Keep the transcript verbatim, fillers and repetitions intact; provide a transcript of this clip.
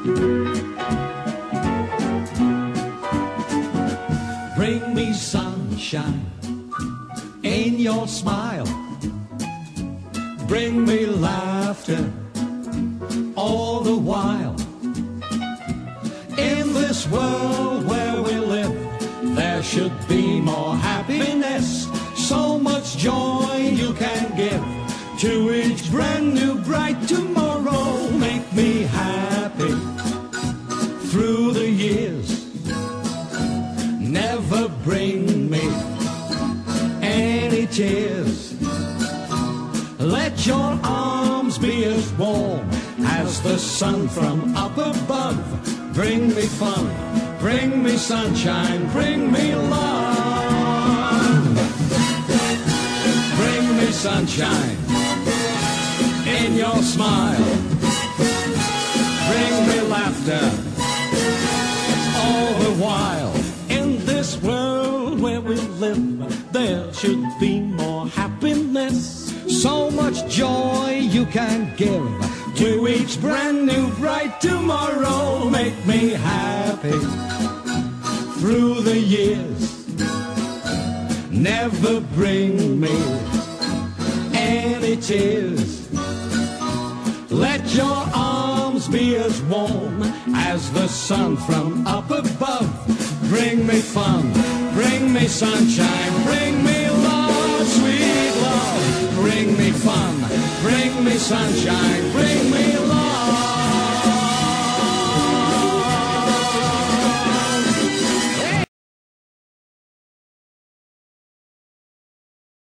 Bring me sunshine in your smile. Bring me laughter all the while. In this world where we live, there should be more happiness. So much joy you can give to each brand new bright tomorrow. Make me happy through the years. Never bring me any tears. Let your arms be as warm as the sun from up above. Bring me fun, bring me sunshine, bring me love. Bring me sunshine in your smile. Bring me laughter all the while. In this world where we live, there should be more happiness. So much joy you can give to each brand new bright tomorrow. Make me happy through the years. Never bring me any tears. Let your arms be as warm as the sun from up above. Bring me fun, bring me sunshine, bring me love, sweet love. Bring me fun, bring me sunshine, bring